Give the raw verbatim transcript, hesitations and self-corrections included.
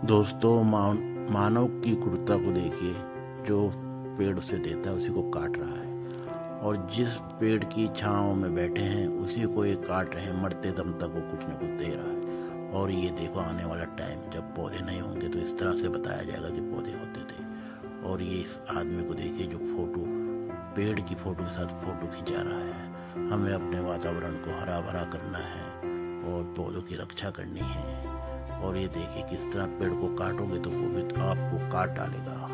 दोस्तों, मान, मानव की क्रूरता को देखिए। जो पेड़ उसे देता है उसी को काट रहा है, और जिस पेड़ की छांव में बैठे हैं उसी को ये काट रहे हैं। मरते दम तक वो कुछ न कुछ दे रहा है। और ये देखो, आने वाला टाइम जब पौधे नहीं होंगे तो इस तरह से बताया जाएगा कि पौधे होते थे। और ये इस आदमी को देखिए जो फोटो, पेड़ की फोटो के साथ फोटो खिंचा रहा है। हमें अपने वातावरण को हरा भरा करना है और पौधों की रक्षा करनी है। और ये देखिए किस तरह पेड़ को काटोगे तो वो भी आपको काट डालेगा।